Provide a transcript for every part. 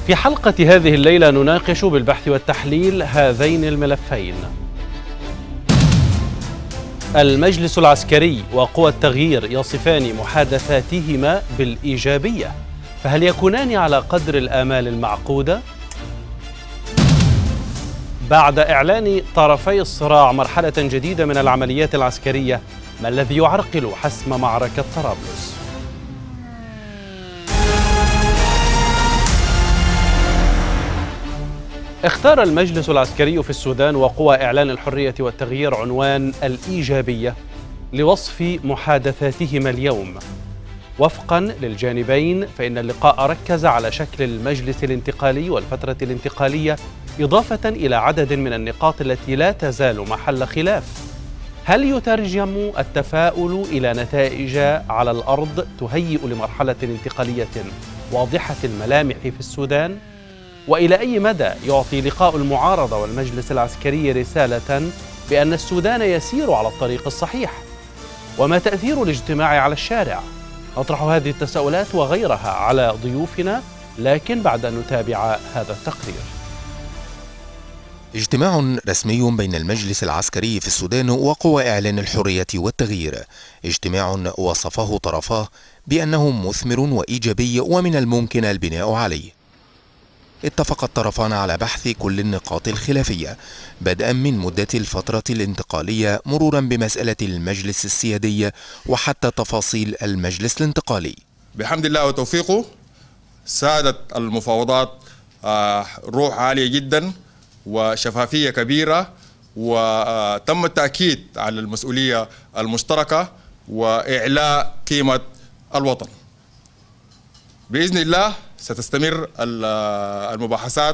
في حلقة هذه الليلة نناقش بالبحث والتحليل هذين الملفين: المجلس العسكري وقوى التغيير يصفان محادثاتهما بالإيجابية، فهل يكونان على قدر الآمال المعقودة؟ بعد إعلان طرفي الصراع مرحلة جديدة من العمليات العسكرية، ما الذي يعرقل حسم معركة طرابلس؟ اختار المجلس العسكري في السودان وقوى إعلان الحرية والتغيير عنوان الإيجابية لوصف محادثاتهما اليوم. وفقا للجانبين فإن اللقاء ركز على شكل المجلس الانتقالي والفترة الانتقالية، إضافة إلى عدد من النقاط التي لا تزال محل خلاف. هل يترجم التفاؤل إلى نتائج على الأرض تهيئ لمرحلة انتقالية واضحة الملامح في السودان؟ وإلى أي مدى يعطي لقاء المعارضة والمجلس العسكري رسالة بأن السودان يسير على الطريق الصحيح؟ وما تأثير الاجتماع على الشارع؟ نطرح هذه التساؤلات وغيرها على ضيوفنا، لكن بعد أن نتابع هذا التقرير. اجتماع رسمي بين المجلس العسكري في السودان وقوى إعلان الحرية والتغيير، اجتماع وصفه طرفاه بأنه مثمر وإيجابي ومن الممكن البناء عليه. اتفق الطرفان على بحث كل النقاط الخلافية، بدءا من مدة الفترة الانتقالية مرورا بمسألة المجلس السيادي وحتى تفاصيل المجلس الانتقالي. بحمد الله وتوفيقه سادت المفاوضات روح عالية جدا وشفافية كبيرة، وتم التأكيد على المسؤولية المشتركة وإعلاء قيمة الوطن. بإذن الله ستستمر المباحثات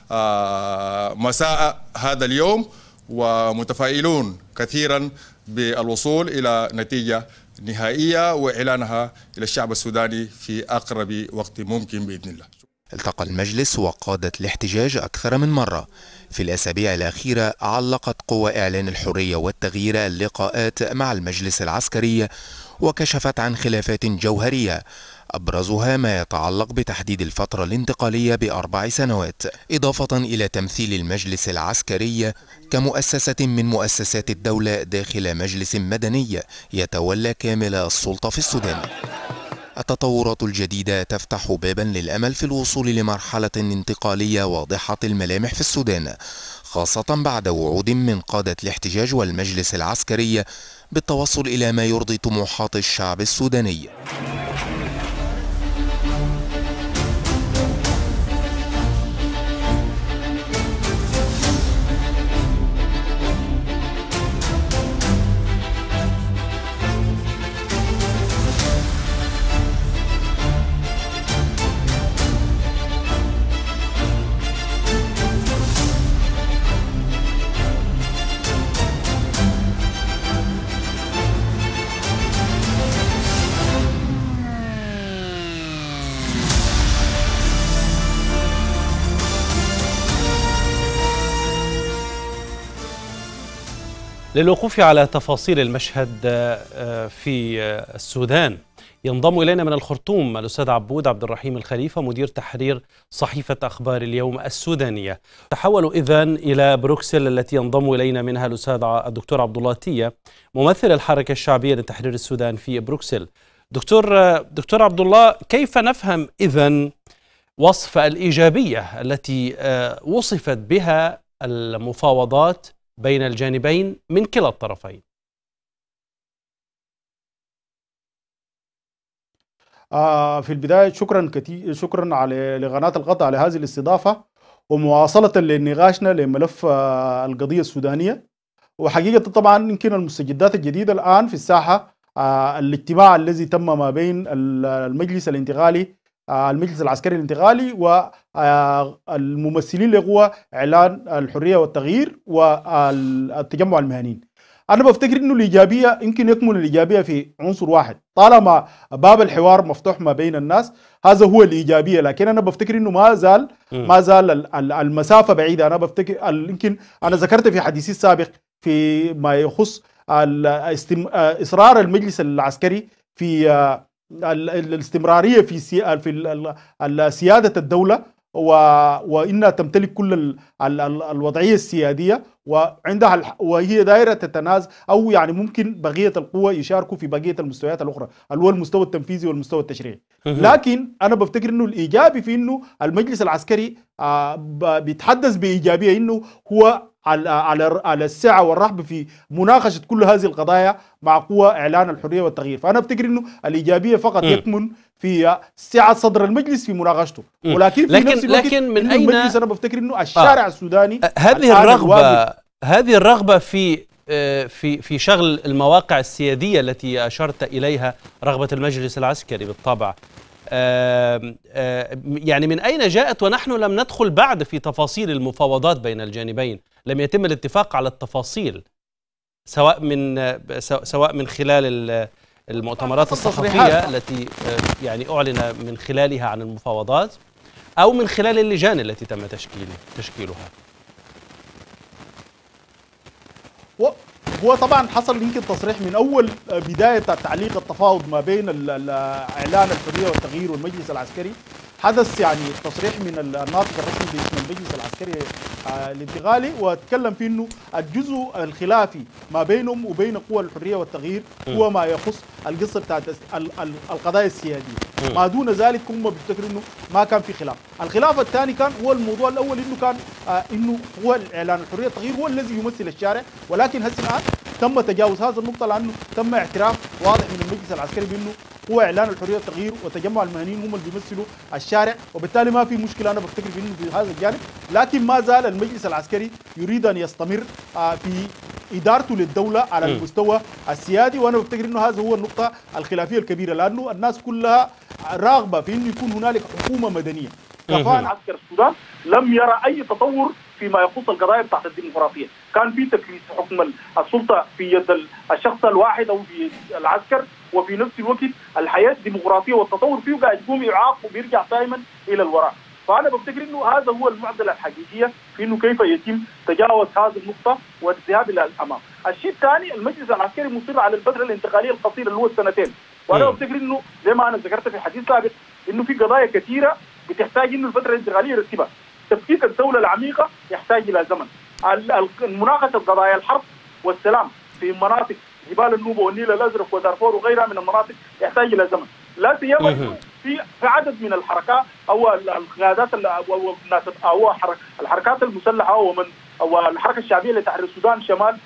مساء هذا اليوم، ومتفائلون كثيرا بالوصول إلى نتيجة نهائية وإعلانها إلى الشعب السوداني في أقرب وقت ممكن بإذن الله. التقى المجلس وقادة الاحتجاج أكثر من مرة. في الأسابيع الأخيرة علقت قوى إعلان الحرية والتغيير اللقاءات مع المجلس العسكري وكشفت عن خلافات جوهرية، أبرزها ما يتعلق بتحديد الفترة الانتقالية ب4 سنوات، إضافة إلى تمثيل المجلس العسكري كمؤسسة من مؤسسات الدولة داخل مجلس مدني يتولى كامل السلطة في السودان. التطورات الجديدة تفتح بابا للأمل في الوصول لمرحلة انتقالية واضحة الملامح في السودان، خاصة بعد وعود من قادة الاحتجاج والمجلس العسكري بالتوصل إلى ما يرضي طموحات الشعب السوداني. للوقوف على تفاصيل المشهد في السودان ينضم إلينا من الخرطوم الأستاذ عبود عبد الرحيم الخليفة، مدير تحرير صحيفة أخبار اليوم السودانية. تحولوا إذن إلى بروكسل التي ينضم إلينا منها الأستاذ الدكتور عبد الله تية، ممثل الحركة الشعبية لتحرير السودان في بروكسل. دكتور عبد الله، كيف نفهم إذن وصف الإيجابية التي وصفت بها المفاوضات بين الجانبين من كلا الطرفين؟ في البداية شكرا لقناة القطع على هذه الاستضافة ومواصلة لنقاشنا لملف القضية السودانية. وحقيقة طبعا يمكن المستجدات الجديدة الآن في الساحة الاجتماع الذي تم ما بين المجلس الانتقالي المجلس العسكري الانتقالي والممثلين لقوى إعلان الحرية والتغيير والتجمع المهنيين. أنا بفتكر إنه الإيجابية يمكن يكمن الإيجابية في عنصر واحد، طالما باب الحوار مفتوح ما بين الناس هذا هو الإيجابية. لكن أنا بفتكر إنه ما زال المسافة بعيدة. أنا بفتكر يمكن أنا ذكرت في حديثي السابق في ما يخص إصرار المجلس العسكري في الاستمرارية في سيادة الدولة وانها تمتلك كل الوضعيه السياديه، وعندها وهي دائره تتنازع، او يعني ممكن بقيه القوى يشاركوا في بقيه المستويات الاخرى اللي هو المستوى التنفيذي والمستوى التشريعي. لكن انا بفتكر انه الايجابي في انه المجلس العسكري بيتحدث بايجابيه انه هو على السعه والرحب في مناقشه كل هذه القضايا مع قوى اعلان الحريه والتغيير. فانا افتكر انه الايجابيه فقط يكمن في سعه صدر المجلس في مناقشته، ولكن في نفس الوقت من اين المجلس انا بفتكر انه الشارع السوداني هذه الرغبه في شغل المواقع السياديه التي اشرت اليها، رغبه المجلس العسكري بالطبع، يعني من أين جاءت ونحن لم ندخل بعد في تفاصيل المفاوضات بين الجانبين؟ لم يتم الاتفاق على التفاصيل سواء من خلال المؤتمرات الصحفية التي يعني أعلن من خلالها عن المفاوضات، أو من خلال اللجان التي تم تشكيلها. هو طبعا حصل يمكن تصريح من اول بدايه تعليق التفاوض ما بين اعلان الحريه والتغيير والمجلس العسكري. حدث يعني تصريح من الناطق الرسمي باسم المجلس العسكري الانتقالي، وتكلم في انه الجزء الخلافي ما بينهم وبين قوى الحريه والتغيير هو ما يخص القصه بتاعت القضايا السياديه. ما دون ذلك هم بيفتكروا انه ما كان في خلاف. الخلاف الثاني كان هو الموضوع الاول، انه كان انه هو اعلان الحريه والتغيير هو الذي يمثل الشارع، ولكن هسه الان تم تجاوز هذا النقطه، لانه تم اعتراف واضح من المجلس العسكري بانه هو اعلان الحريه والتغيير وتجمع المهنيين هم اللي بيمثلوا الشارع، وبالتالي ما في مشكله. انا بفتكر في انه في هذا الجانب، لكن ما زال المجلس العسكري يريد ان يستمر في ادارته للدوله على المستوى السيادي، وانا بفتكر انه هذا هو النقطه الخلافيه الكبيره، لانه الناس كلها راغبه في انه يكون هنالك حكومه مدنيه. كفاءة عسكر السودان لم يرى اي تطور فيما يخص القضايا بتاعت الديمقراطيه، كان في تكليس حكم السلطه في يد الشخص الواحد او في العسكر، وفي نفس الوقت الحياه الديمقراطيه والتطور فيه قاعد يقوم يعاق وبيرجع دائما الى الوراء. فانا بفتكر انه هذا هو المعضله الحقيقيه في انه كيف يتم تجاوز هذه النقطه والذهاب الى الامام. الشيء الثاني، المجلس العسكري مصر على الفتره الانتقاليه القصيره اللي هو السنتين، وانا بفتكر انه زي ما انا ذكرت في حديث سابق انه في قضايا كثيره بتحتاج انه الفتره الانتقاليه يرتبها. تفكيك الدوله العميقه يحتاج الى زمن. مناقشه قضايا الحرب والسلام في مناطق جبال النوبه والنيل الازرق ودارفور وغيرها من المناطق يحتاج الى زمن، لا سيما في عدد من الحركات او القيادات او الحركات المسلحه والحركه الشعبيه لتحرير السودان شمال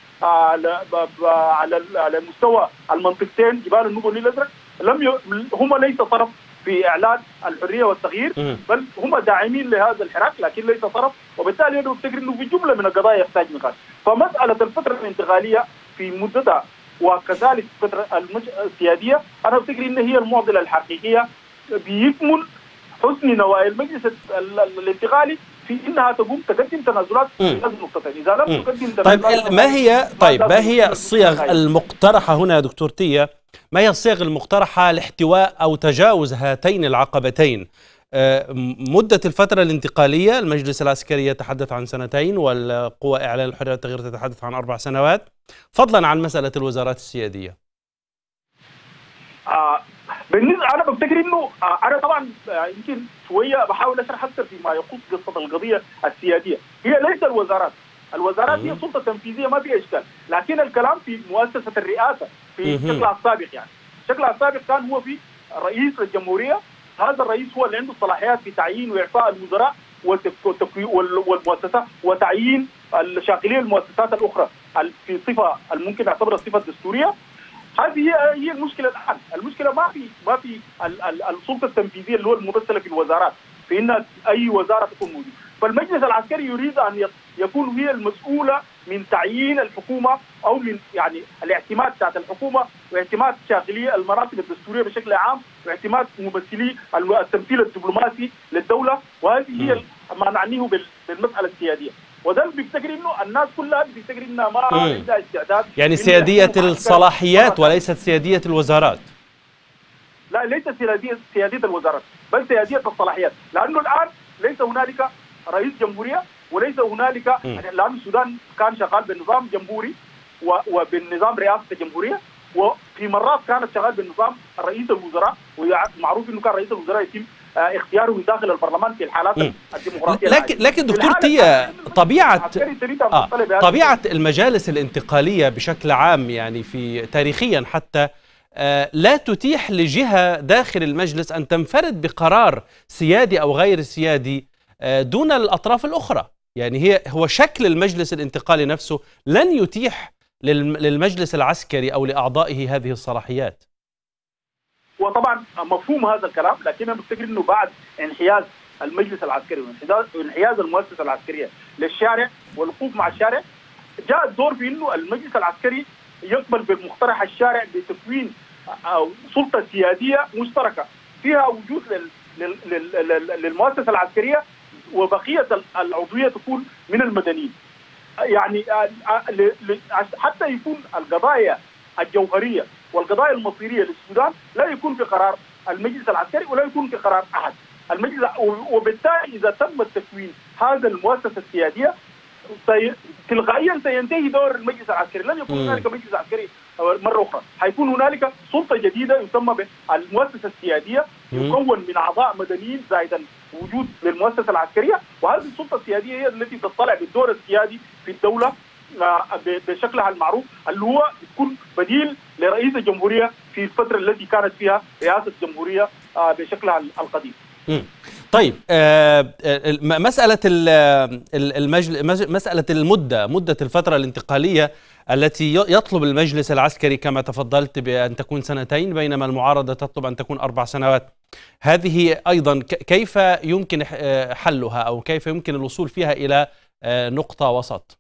على المستوى المنطقتين جبال النوبه والنيل الازرق هم ليس طرف في اعلان الحريه والتغيير، بل هم داعمين لهذا الحراك لكن ليس طرف، وبالتالي انا بفتكر انه في جمله من القضايا يحتاج نقاش. فمساله الفتره الانتقاليه في مدتها وكذلك الفتره السياديه انا بفتكر ان هي المعضله الحقيقيه بيكمن حسن نوايا المجلس الانتقالي في انها تقدم تنازلات في هذه النقطتين. اذا لم تقدم تنازلات ما هي الصيغ المقترحه هنا يا دكتور تية؟ ما هي الصيغ المقترحه لاحتواء او تجاوز هاتين العقبتين؟ مدة الفترة الانتقالية، المجلس العسكري يتحدث عن 2 والقوى إعلان الحرية والتغيير تتحدث عن 4 سنوات، فضلا عن مسألة الوزارات السيادية. بالنسبة أنا بفتكر إنه أنا طبعا يمكن شوية بحاول أشرح أكثر فيما يخص قصة القضية السيادية. هي ليس الوزارات هي سلطة تنفيذية ما فيها إشكال، لكن الكلام في مؤسسة الرئاسة في شكلها السابق. يعني شكلها السابق كان هو في رئيس الجمهورية، هذا الرئيس هو اللي عنده الصلاحيات في تعيين وإعفاء الوزراء والمؤسسات وتعيين الشاغلين المؤسسات الأخرى في صفة ممكن نعتبرها الصفة الدستورية. هذه هي المشكلة الآن. المشكلة ما في السلطة التنفيذية اللي هو الممثلة في الوزارات، في إن أي وزارة تكون موجودة. فالمجلس العسكري يريد أن يكون هي المسؤولة من تعيين الحكومة أو من يعني الاعتماد بتاعت الحكومة واعتماد شاغلي المناصب الدستورية بشكل عام واعتماد ممثلي التمثيل الدبلوماسي للدولة، وهذه هي ما نعنيه بالمسألة السيادية. وده بيفتكر انه الناس كلها بتفتكر انها ما عندها استعداد، يعني سيادية الصلاحيات وليست سيادية الوزارات. لا، ليست سيادية الوزارات بل سيادية الصلاحيات، لانه الان ليس هنالك رئيس جمهورية وليس هنالك لأن السودان كان شغال بالنظام جمهوري وبالنظام رئاسة الجمهورية، وفي مرات كانت شغال بالنظام رئيس الوزراء، ومعروف انه كان رئيس الوزراء يتم اختيارهم داخل البرلمان في الحالات الديمقراطيه. لكن دكتور تيا، طبيعه المجالس الانتقاليه بشكل عام يعني في تاريخيا حتى لا تتيح لجهه داخل المجلس ان تنفرد بقرار سيادي او غير سيادي دون الاطراف الاخرى. يعني هو شكل المجلس الانتقالي نفسه لن يتيح للمجلس العسكري او لاعضائه هذه الصلاحيات. وطبعا مفهوم هذا الكلام، لكن انا بفتكر انه بعد انحياز المجلس العسكري وانحياز المؤسسه العسكريه للشارع والوقوف مع الشارع، جاء الدور في انه المجلس العسكري يقبل بمقترح الشارع بتكوين سلطه سياديه مشتركه فيها وجود للمؤسسه العسكريه وبقيه العضويه تكون من المدنيين. يعني حتى يكون القضايا الجوهريه والقضايا المصيريه للسودان لا يكون في قرار المجلس العسكري ولا يكون في قرار احد المجلس، وبالتالي اذا تم تكوين هذا المؤسسه السياديه تلقائيا سينتهي دور المجلس العسكري، لن يكون هنالك مجلس عسكري مره اخرى، حيكون هنالك سلطه جديده يسمى بالمؤسسه السياديه يكون من اعضاء مدنيين زائدا وجود للمؤسسه العسكريه، وهذه السلطه السياديه هي التي تطلع بالدور السيادي في الدوله بشكلها المعروف، اللي هو يكون بديل لرئيس الجمهوريه في الفتره التي كانت فيها رئاسه الجمهوريه بشكلها القديم. طيب، مسألة مدة الفترة الانتقالية التي يطلب المجلس العسكري كما تفضلت بأن تكون 2 بينما المعارضة تطلب أن تكون 4 سنوات، هذه أيضا كيف يمكن حلها أو كيف يمكن الوصول فيها إلى نقطة وسط؟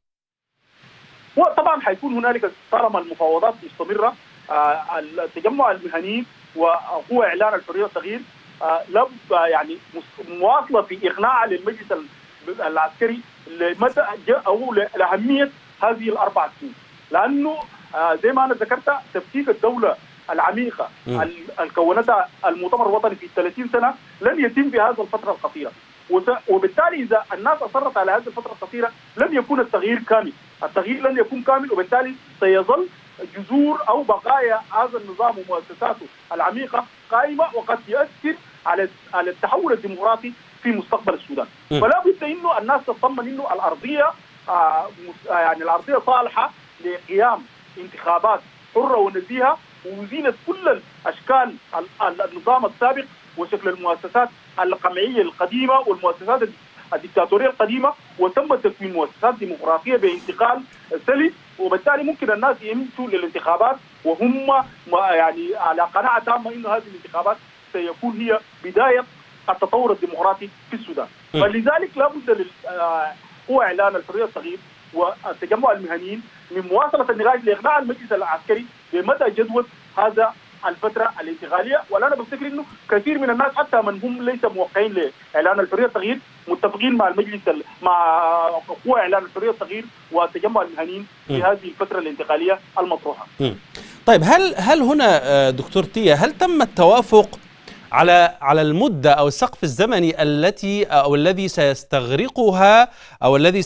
وطبعا حيكون هنالك طالما المفاوضات مستمرة، التجمع المهني وهو إعلان الحرية والتغيير يعني مواصلة في إقناع للمجلس العسكري لمتى أو لأهمية هذه ال4 سنين، لأنه زي ما أنا ذكرت تفكيك الدولة العميقة الكونتها المؤتمر الوطني في 30 سنة لن يتم في هذه الفترة القصيرة، وبالتالي إذا الناس أصرت على هذه الفترة القصيرة لن يكون التغيير كامل، التغيير لن يكون كامل، وبالتالي سيظل جذور أو بقايا هذا النظام ومؤسساته العميقة قائمة، وقد يؤثر على التحول الديمقراطي في مستقبل السودان. فلا بد انه الناس تطمن انه الارضيه يعني الارضيه صالحه لقيام انتخابات حره ونزيهه وزينت كل الاشكال النظام السابق وشكل المؤسسات القمعيه القديمه والمؤسسات الدكتاتوريه القديمه، وتم تكوين مؤسسات ديمقراطيه بانتقال سلس، وبالتالي ممكن الناس يمشوا للانتخابات وهم يعني على قناعه تامه انه هذه الانتخابات سيكون هي بدايه التطور الديمقراطي في السودان. فلذلك لابد هو اعلان الحريه والتغيير والتجمع المهنيين من مواصله النقاش لاقناع المجلس العسكري بمدى جدوى هذا الفتره الانتقاليه، ولا انا بفتكر انه كثير من الناس حتى من هم ليس موقعين لاعلان الحريه والتغيير متفقين مع المجلس مع هو اعلان الحريه والتغيير والتجمع المهنيين في هذه الفتره الانتقاليه المطروحه. طيب، هل هنا دكتور تيا هل تم التوافق على المدة أو السقف الزمني الذي سيستغرقها أو الذي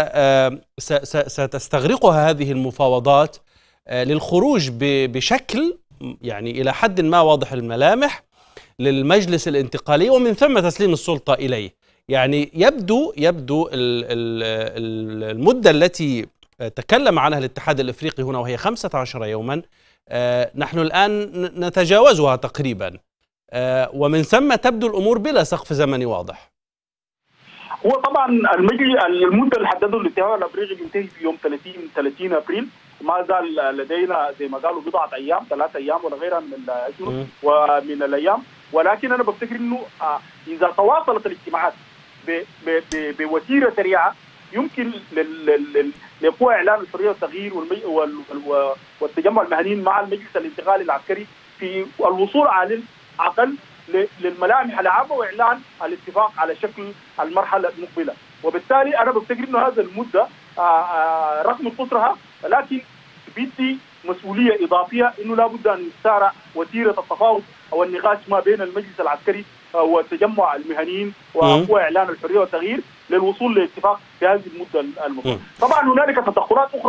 ستستغرقها هذه المفاوضات للخروج بشكل يعني إلى حد ما واضح الملامح للمجلس الانتقالي ومن ثم تسليم السلطة إليه؟ يعني يبدو المدة التي تكلم عنها الاتحاد الإفريقي هنا وهي 15 يوما، نحن الآن نتجاوزها تقريبا، ومن ثم تبدو الأمور بلا سقف زمني واضح. هو طبعا المدة اللي حدده الاتحاد الافريقي بينتهي في يوم 30 ابريل، ما زال لدينا زي ما قالوا بضعة ايام 3 ايام ولا غيرها من الاشهر ومن الايام، ولكن انا بفتكر انه اذا تواصلت الاجتماعات بوتيره سريعه يمكن لقوى اعلان الحريه والتغيير والتجمع المهنيين مع المجلس الانتقالي العسكري في الوصول على اقل للملامح العامه واعلان الاتفاق على شكل المرحله المقبله، وبالتالي انا بفتكر انه هذا المده رغم قصرها لكن بدي مسؤوليه اضافيه انه لابد ان يسارع وتيره التفاوض او النقاش ما بين المجلس العسكري والتجمع المهنيين وقوى اعلان الحريه والتغيير للوصول لاتفاق في هذه المده المقبله. طبعا هنالك تدخلات اخرى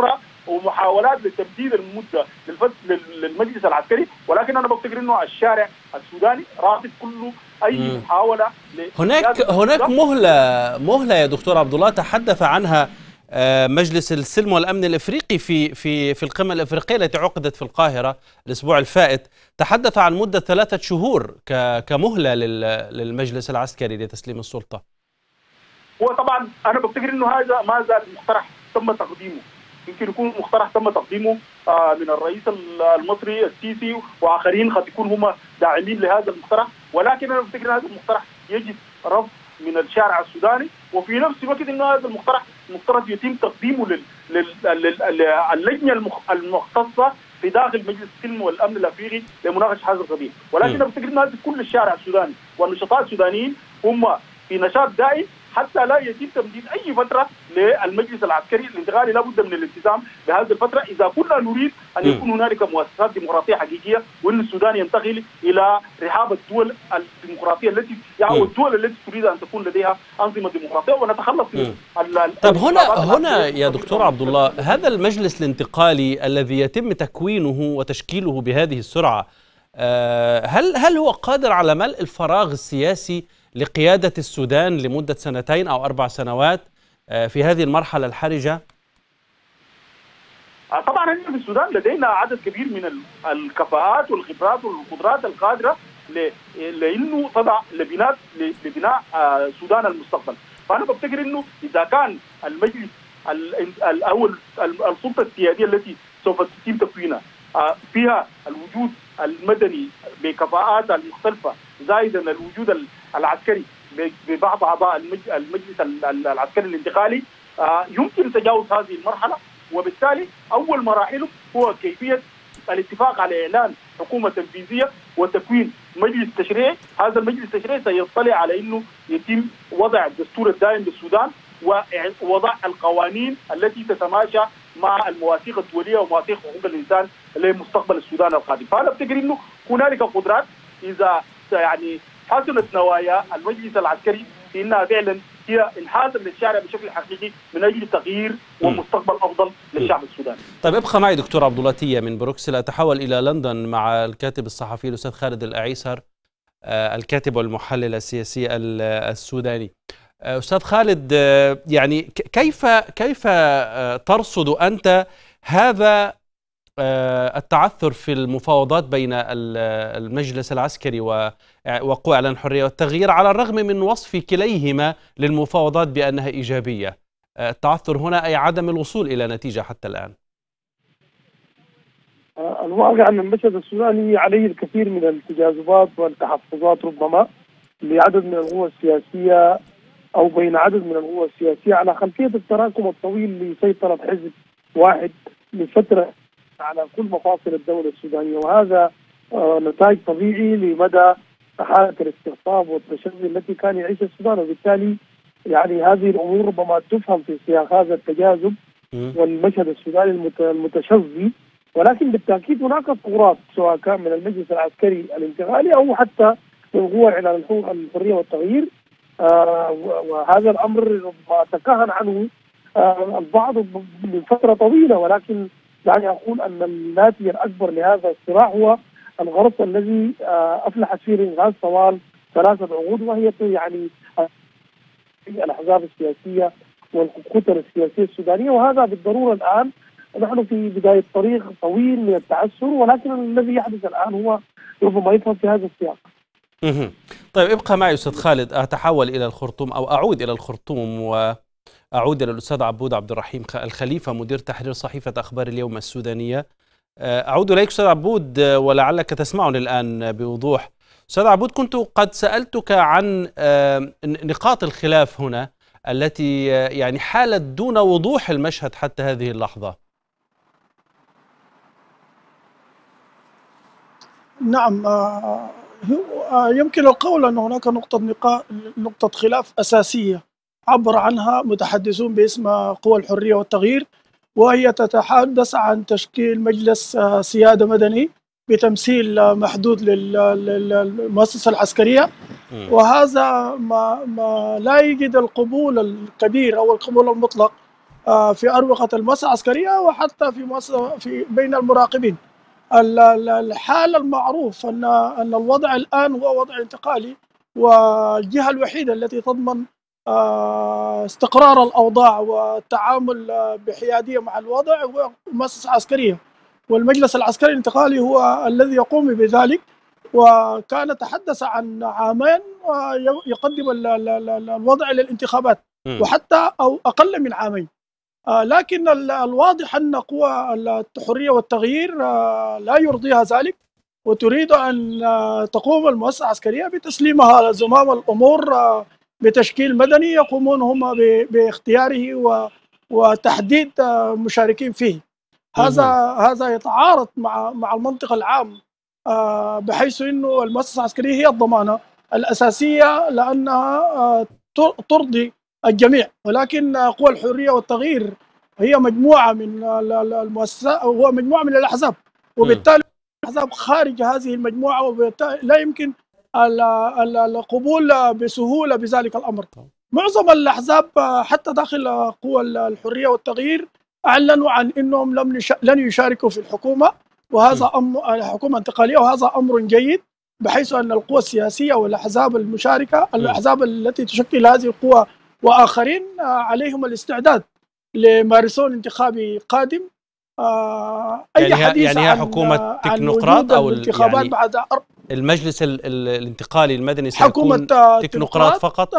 ومحاولات لتمديد المده للمجلس العسكري، ولكن انا بفتكر انه الشارع السوداني رافض كل اي محاوله. هناك مهله يا دكتور عبد الله تحدث عنها مجلس السلم والامن الافريقي في القمه الافريقيه التي عقدت في القاهره الاسبوع الفائت، تحدث عن مده 3 شهور كمهله للمجلس العسكري لتسليم السلطه. هو طبعا انا بفتكر انه هذا ما زال مقترح تم تقديمه، يمكن يكون مقترح تم تقديمه من الرئيس المصري السيسي واخرين قد يكون هم داعمين لهذا المقترح، ولكن انا بفتكر هذا المقترح يجب رفض من الشارع السوداني، وفي نفس الوقت انه هذا المقترح مفترض يتم تقديمه للجنه المختصه في داخل مجلس السلم والامن الافريقي لمناقشه هذا القضيه، ولكن انا بفتكر انه كل الشارع السوداني والنشطاء السودانيين هم في نشاط دائم حتى لا يتم تمديد اي فتره للمجلس العسكري الانتقالي. لابد من الالتزام بهذه الفتره اذا كنا نريد ان يكون هنالك مؤسسات ديمقراطيه حقيقيه، وان السودان ينتقل الى رحاب الدول الديمقراطيه التي او الدول التي تريد ان تكون لديها انظمه ديمقراطيه ونتخلص من طب هنا يا دكتور عبد الله، هذا المجلس الانتقالي الذي يتم تكوينه وتشكيله بهذه السرعه، هل هو قادر على ملء الفراغ السياسي لقيادة السودان لمدة 2 أو 4 سنوات في هذه المرحلة الحرجة؟ طبعا احنا في السودان لدينا عدد كبير من الكفاءات والخبرات والقدرات القادرة لانه تضع لبناء سودان المستقبل. فانا بفتكر انه اذا كان المجلس او السلطة السيادية التي سوف يتم تكوينها فيها الوجود المدني بكفاءاتها المختلفة زائدا الوجود العسكري ببعض اعضاء المجلس العسكري الانتقالي، يمكن تجاوز هذه المرحله، وبالتالي اول مراحله هو كيفيه الاتفاق على اعلان حكومه تنفيذيه وتكوين مجلس تشريعي. هذا المجلس التشريعي سيطلع على انه يتم وضع الدستور الدائم للسودان ووضع القوانين التي تتماشى مع المواثيق الدوليه ومواثيق حقوق الانسان لمستقبل السودان القادم. فانا افتكر انه هنالك قدرات اذا يعني حسنت نوايا المجلس العسكري في انها فعلا هي انحازا للشارع بشكل حقيقي من اجل تغيير ومستقبل افضل للشعب السوداني. طيب ابقى معي دكتور عبد الله تية من بروكسل. اتحول الى لندن مع الكاتب الصحفي الاستاذ خالد الأعيسر، الكاتب والمحلل السياسي السوداني. استاذ خالد، يعني كيف ترصد انت هذا التعثر في المفاوضات بين المجلس العسكري وقوى إعلان الحرية والتغيير، على الرغم من وصف كليهما للمفاوضات بأنها إيجابية؟ التعثر هنا أي عدم الوصول إلى نتيجة حتى الآن. الواقع أن المشهد السوداني عليه الكثير من التجاذبات والتحفظات ربما لعدد من القوى السياسية أو بين عدد من القوى السياسية على خلفية التراكم الطويل لسيطرة حزب واحد لفترة على كل مفاصل الدولة السودانية، وهذا نتاج طبيعي لمدى حالة الاستقطاب والتشظي التي كان يعيشها السودان، وبالتالي يعني هذه الأمور ربما تفهم في سياق هذا التجاذب والمشهد السوداني المتشظي. ولكن بالتأكيد هناك ثغرات سواء كان من المجلس العسكري الانتقالي أو حتى من قوى إعلان الحرية والتغيير، وهذا الأمر ما تكهن عنه البعض من فترة طويلة، ولكن يعني أقول أن الناتج الأكبر لهذا الصراع هو الغرس الذي أفلحت فيه الإنغاز طوال 3 عقود، وهي يعني الأحزاب السياسية والكتل السياسية السودانية. وهذا بالضرورة الآن نحن في بداية طريق طويل من التعثر، ولكن الذي يحدث الآن هو ربما يفهم في هذا السياق. طيب ابقى معي أستاذ خالد. أتحول إلى الخرطوم أو أعود إلى الخرطوم وأعود إلى الأستاذ عبود عبد الرحيم الخليفة، مدير تحرير صحيفة أخبار اليوم السودانية. أعود إليك أستاذ عبود، ولعلك تسمعني الآن بوضوح. أستاذ عبود، كنت قد سألتك عن نقاط الخلاف هنا التي يعني حالت دون وضوح المشهد حتى هذه اللحظة. نعم، يمكن القول أن هناك نقطة خلاف أساسية عبر عنها متحدثون باسم قوى الحرية والتغيير، وهي تتحدث عن تشكيل مجلس سيادة مدني بتمثيل محدود للمؤسسة العسكرية، وهذا ما لا يجد القبول الكبير أو القبول المطلق في أروقة المؤسسة العسكرية وحتى في بين المراقبين. الحال المعروف أن الوضع الآن هو وضع انتقالي، والجهة الوحيدة التي تضمن استقرار الأوضاع والتعامل بحيادية مع الوضع هو المؤسسة العسكرية، والمجلس العسكري الانتقالي هو الذي يقوم بذلك. وكان تحدث عن عامين يقدم الوضع للانتخابات، وحتى أو أقل من عامين. لكن الواضح أن قوى الحرية والتغيير لا يرضيها ذلك، وتريد أن تقوم المؤسسة العسكرية بتسليمها زمام الأمور بتشكيل مدني يقومون هم باختياره وتحديد مشاركين فيه. هذا يتعارض مع المنطق العام، بحيث أنه المؤسسة العسكرية هي الضمانة الأساسية لأنها ترضي الجميع، ولكن قوى الحرية والتغيير هي مجموعة من المؤسسات، هو مجموعة من الأحزاب، وبالتالي الأحزاب خارج هذه المجموعة، وبالتالي لا يمكن القبول بسهولة بذلك الأمر. معظم الأحزاب حتى داخل قوى الحرية والتغيير أعلنوا عن أنهم لن يشاركوا في الحكومة، وهذا حكومة انتقالية، وهذا أمر جيد، بحيث أن القوى السياسية والأحزاب المشاركة، الأحزاب التي تشكل هذه القوى وآخرين عليهم الاستعداد لماراثون انتخابي قادم. أي حديث يعني هي حكومة تكنوقراط أو الانتخابات يعني بعد المجلس الانتقالي المدني سيكون حكومة تكنوقراط فقط؟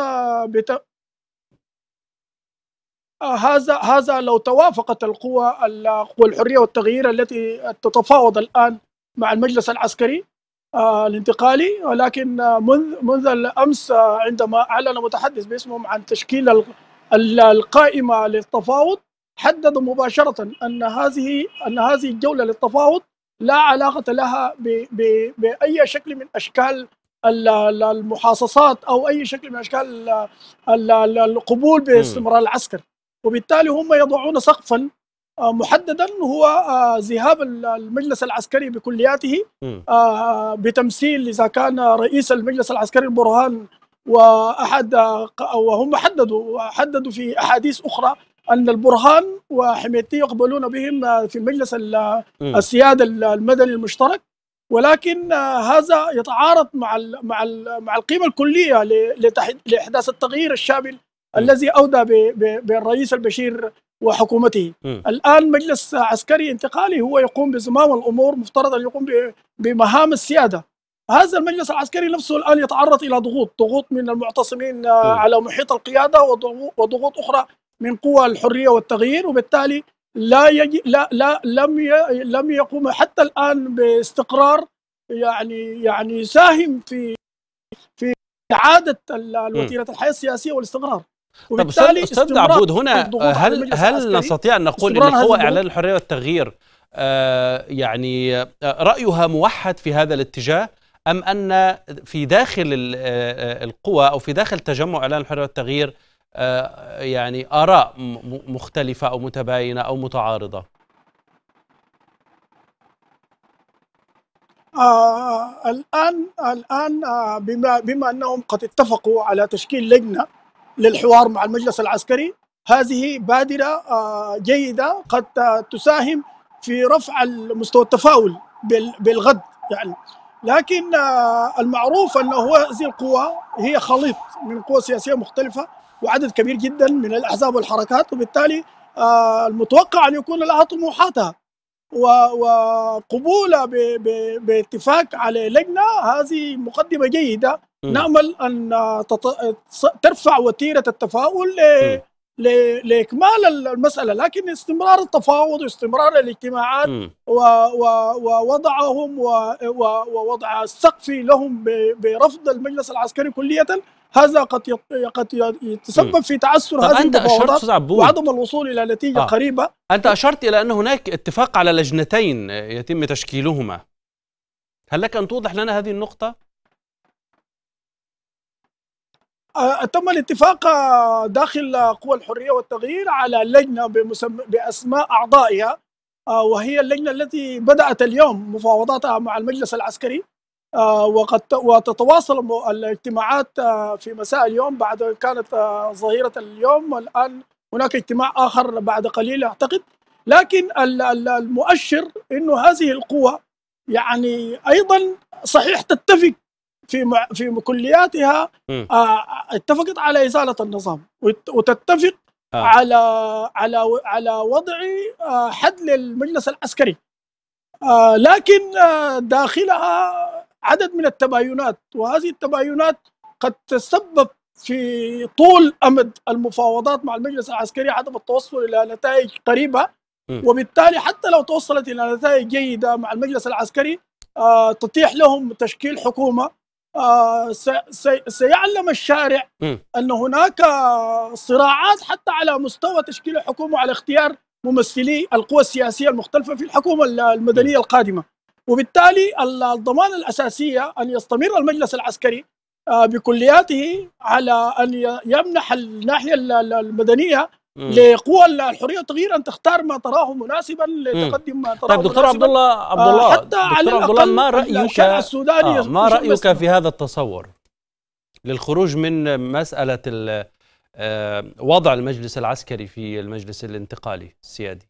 هذا لو توافقت القوى الحرية والتغيير التي تتفاوض الآن مع المجلس العسكري الانتقالي، ولكن منذ الأمس عندما أعلن متحدث باسمهم عن تشكيل القائمة للتفاوض، حددوا مباشرة أن هذه الجولة للتفاوض لا علاقة لها بأي شكل من أشكال المحاصصات أو أي شكل من أشكال القبول باستمرار العسكر، وبالتالي هم يضعون سقفا محددا هو ذهاب المجلس العسكري بكلياته بتمثيل إذا كان رئيس المجلس العسكري البرهان، وهم حددوا في أحاديث أخرى أن البرهان وحميدتي يقبلون بهم في المجلس السيادة المدني المشترك، ولكن هذا يتعارض مع القيمة الكلية لإحداث التغيير الشامل الذي أودى بالرئيس البشير وحكومته. الآن مجلس عسكري انتقالي هو يقوم بزمام الأمور، مفترض أن يقوم بمهام السيادة. هذا المجلس العسكري نفسه الآن يتعرض إلى ضغوط من المعتصمين على محيط القيادة، وضغوط أخرى من قوى الحرية والتغيير، وبالتالي لم يقوم حتى الآن باستقرار يعني يساهم في إعادة وتيرة الحياة السياسية والاستقرار. طب أستاذ عبود، هنا هل نستطيع أن نقول أن قوى إعلان الحرية والتغيير يعني رأيها موحد في هذا الاتجاه، أم أن في داخل القوى أو في داخل تجمع إعلان الحرية والتغيير يعني آراء مختلفة أو متباينة أو متعارضة؟ الآن بما أنهم قد اتفقوا على تشكيل لجنة للحوار مع المجلس العسكري، هذه بادرة جيدة قد تساهم في رفع مستوى التفاؤل بالغد يعني. لكن المعروف أنه هذه القوى هي خليط من قوى سياسية مختلفة وعدد كبير جدا من الأحزاب والحركات، وبالتالي المتوقع أن يكون لها طموحاتها، وقبولها باتفاق على لجنة هذه مقدمة جيدة. نأمل أن ترفع وتيرة التفاؤل لإكمال المسألة، لكن استمرار التفاوض واستمرار الاجتماعات ووضعهم ووضع السقف لهم برفض المجلس العسكري كلية، هذا قد يتسبب في تعثر هذه المفاوضات وعدم الوصول إلى نتيجة قريبة. أنت أشرت إلى أن هناك اتفاق على لجنتين يتم تشكيلهما، هل لك أن توضح لنا هذه النقطة؟ تم الاتفاق داخل قوى الحرية والتغيير على لجنة بأسماء أعضائها، وهي اللجنة التي بدأت اليوم مفاوضاتها مع المجلس العسكري، وتتواصل الاجتماعات في مساء اليوم بعد كانت ظهيرة اليوم. الآن هناك اجتماع آخر بعد قليل أعتقد. لكن المؤشر إنه هذه القوى يعني أيضا صحيح تتفق في كلياتها، اتفقت على إزالة النظام وتتفق على وضع حد للمجلس العسكري، لكن داخلها عدد من التباينات، وهذه التباينات قد تسبب في طول أمد المفاوضات مع المجلس العسكري عدم التوصل إلى نتائج قريبة. وبالتالي حتى لو توصلت إلى نتائج جيدة مع المجلس العسكري تتيح لهم تشكيل حكومة، سيعلم الشارع أن هناك صراعات حتى على مستوى تشكيل الحكومة وعلى اختيار ممثلي القوى السياسية المختلفة في الحكومة المدنية القادمة. وبالتالي الضمانة الأساسية أن يستمر المجلس العسكري بكلياته على أن يمنح الناحية المدنية لقوى الحرية والتغيير أن تختار ما تراه مناسبا لتقدم ما تراه. طيب دكتور عبد الله، حتى على الأقل ما رأيك ما رأيك في هذا التصور للخروج من مسألة وضع المجلس العسكري في المجلس الانتقالي السيادي؟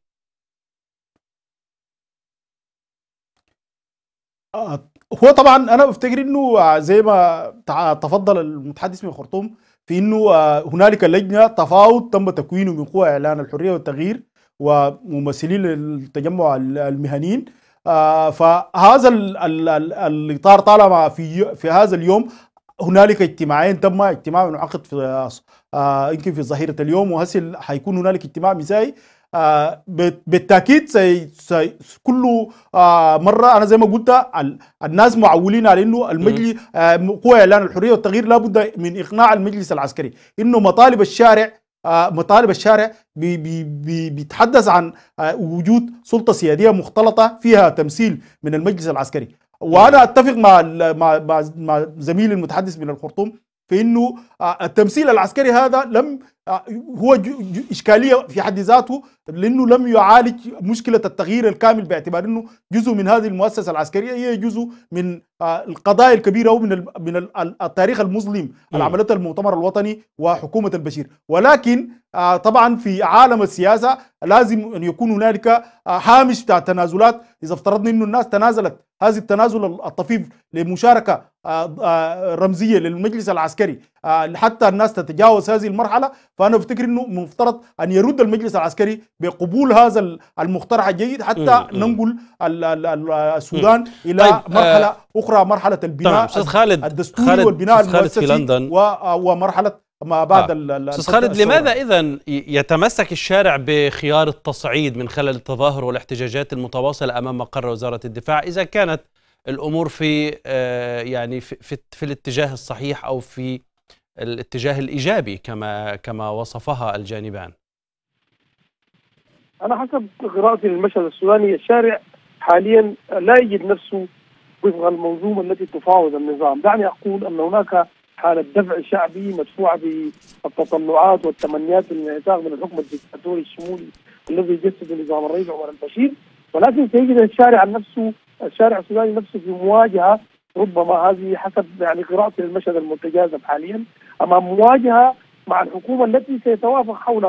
هو طبعا انا بفتكر انه زي ما تفضل المتحدث من الخرطوم في انه هنالك لجنه تفاوض تم تكوينه من قوى اعلان الحريه والتغيير وممثلين للتجمع المهنيين. فهذا الاطار طالما في هذا اليوم هنالك اجتماعين، تم اجتماع منعقد في يمكن في ظهيره اليوم، وهسه حيكون هنالك اجتماع مسائي. بالتاكيد كل مره انا زي ما قلت الناس معولين على انه المجلس قوى اعلان الحريه والتغيير لابد من اقناع المجلس العسكري انه مطالب الشارع بيتحدث عن وجود سلطه سياديه مختلطه فيها تمثيل من المجلس العسكري. وانا اتفق مع زميلي المتحدث من الخرطوم في انه التمثيل العسكري هذا لم هو اشكاليه في حد ذاته، لانه لم يعالج مشكله التغيير الكامل باعتبار انه جزء من هذه المؤسسه العسكريه هي جزء من القضايا الكبيره ومن التاريخ المظلم اللي عملته المؤتمر الوطني وحكومه البشير. ولكن طبعا في عالم السياسه لازم ان يكون هنالك هامش بتاع التنازلات. اذا افترضنا انه الناس تنازلت هذه التنازل الطفيف لمشاركه رمزيه للمجلس العسكري حتى الناس تتجاوز هذه المرحله، فانا بفتكر انه مفترض ان يرد المجلس العسكري بقبول هذا المقترح الجيد حتى ننقل السودان الى مرحله اخرى، مرحله البناء الدستوري والبناء المؤسسي ومرحله ما بعد أستاذ خالد، لماذا إذن يتمسك الشارع بخيار التصعيد من خلال التظاهر والاحتجاجات المتواصلة أمام مقر وزارة الدفاع إذا كانت الأمور في يعني في الاتجاه الصحيح أو في الاتجاه الإيجابي كما وصفها الجانبان؟ أنا حسب قراءتي للمشهد السوداني الشارع حاليا لا يجد نفسه وفق المنظومة التي تفاوض النظام. دعني أقول أن هناك حالة دفع شعبي مدفوعة بالتطلعات والتمنيات للانعتاق من الحكم الدكتاتوري الشمولي الذي يجسد نظام الرئيس عمر البشير، ولكن سيجد الشارع السوداني نفسه في مواجهة، ربما هذه حسب يعني قراءتي للمشهد المتجاذب حاليا، أمام مواجهة مع الحكومة التي سيتوافق حولها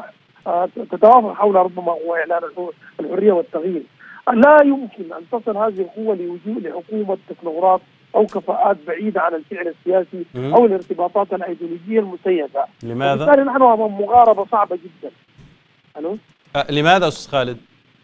ربما هو إعلان الحرية والتغيير. لا يمكن أن تصل هذه القوة لحكومة تكنوقراط أو كفاءات بعيدة عن الفعل السياسي أو الارتباطات الأيديولوجية المسيسة. لماذا؟ وبالتالي نحن أمام مغاربة صعبة جدا. لماذا أستاذ خالد؟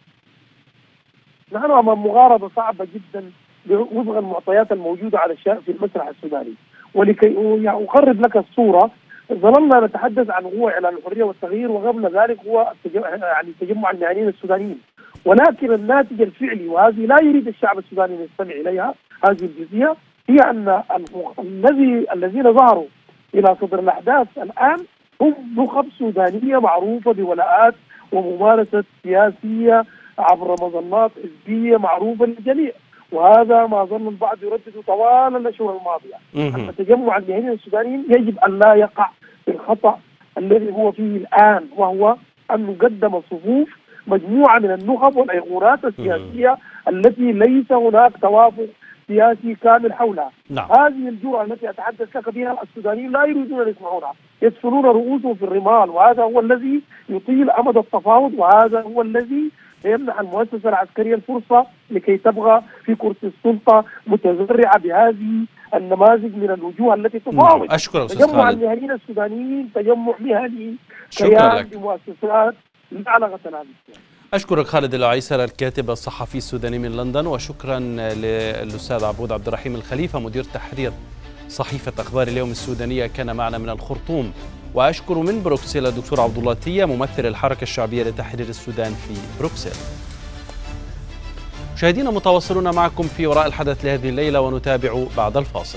نحن أمام مغاربة صعبة جدا وفق المعطيات الموجودة على في المسرح السوداني. ولكي أقرب لك الصورة، ظللنا نتحدث عن قوى إعلان الحرية والتغيير، وقبل ذلك هو يعني تجمع المهنيين السودانيين، ولكن الناتج الفعلي، وهذه لا يريد الشعب السوداني ان يستمع اليها، هذه الجزئيه هي ان الذين ظهروا الى صدر الاحداث الان هم نخب سودانيه معروفه بولاءات وممارسه سياسيه عبر مظلات حزبيه معروفه للجميع، وهذا ما ظن البعض يردد طوال الاشهر الماضيه. ان تجمع المهنيين السودانيين يجب ان لا يقع في الخطا الذي هو فيه الان، وهو ان نقدم صفوف مجموعة من النخب والأيقونات السياسية التي ليس هناك توافق سياسي كامل حولها. نعم. هذه الجرأة التي أتحدث لك بها السودانيين لا يريدون أن يسمعونها، يدفنون رؤوسهم في الرمال، وهذا هو الذي يطيل أمد التفاوض، وهذا هو الذي يمنح المؤسسة العسكرية الفرصة لكي تبغى في كرسي السلطة متزرعة بهذه النماذج من الوجوه التي تفاوض. أشكرك أستاذ تجمع خالد. المهنيين السودانيين تجمع مهني شكرا لك. بمؤسسات لا علاقة لها بالسياسة. أشكرك خالد العيسر الكاتب الصحفي السوداني من لندن، وشكرا للأستاذ عبود عبد الرحيم الخليفة مدير تحرير صحيفة أخبار اليوم السودانية كان معنا من الخرطوم. وأشكر من بروكسل الدكتور عبد الله تية ممثل الحركة الشعبية لتحرير السودان في بروكسل. مشاهدينا متواصلون معكم في وراء الحدث لهذه الليلة، ونتابع بعد الفاصل.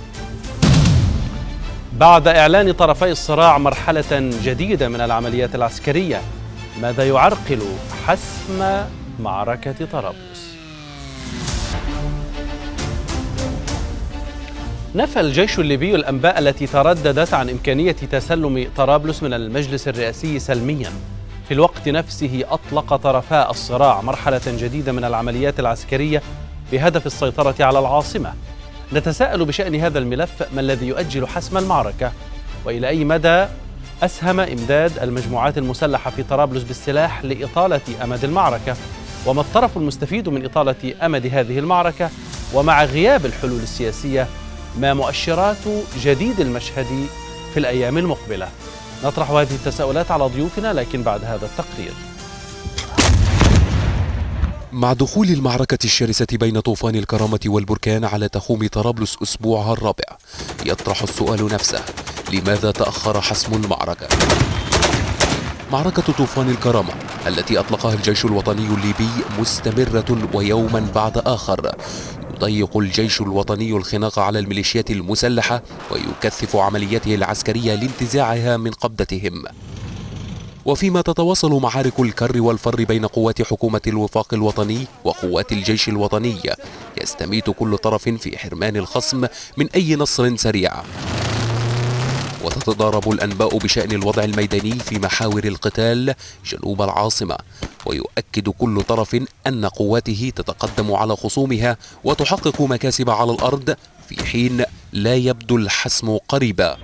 بعد إعلان طرفي الصراع مرحلة جديدة من العمليات العسكرية، ماذا يعرقل حسم معركة طرابلس؟ نفى الجيش الليبي الأنباء التي ترددت عن إمكانية تسلم طرابلس من المجلس الرئاسي سلميا. في الوقت نفسه أطلق طرفا الصراع مرحلة جديدة من العمليات العسكرية بهدف السيطرة على العاصمة. نتساءل بشأن هذا الملف ما الذي يؤجل حسم المعركة؟ وإلى أي مدى أسهم إمداد المجموعات المسلحة في طرابلس بالسلاح لإطالة أمد المعركة؟ وما الطرف المستفيد من إطالة أمد هذه المعركة؟ ومع غياب الحلول السياسية ما مؤشرات جديد المشهد في الأيام المقبلة؟ نطرح هذه التساؤلات على ضيوفنا لكن بعد هذا التقرير. مع دخول المعركة الشرسة بين طوفان الكرامة والبركان على تخوم طرابلس أسبوعها الرابع، يطرح السؤال نفسه: لماذا تأخر حسم المعركة؟ معركة طوفان الكرامة التي أطلقها الجيش الوطني الليبي مستمرة، ويوما بعد آخر يضيق الجيش الوطني الخناق على الميليشيات المسلحة ويكثف عملياته العسكرية لانتزاعها من قبضتهم. وفيما تتواصل معارك الكر والفر بين قوات حكومة الوفاق الوطني وقوات الجيش الوطني، يستميت كل طرف في حرمان الخصم من أي نصر سريع. وتتضارب الأنباء بشأن الوضع الميداني في محاور القتال جنوب العاصمة، ويؤكد كل طرف أن قواته تتقدم على خصومها وتحقق مكاسب على الأرض، في حين لا يبدو الحسم قريبا.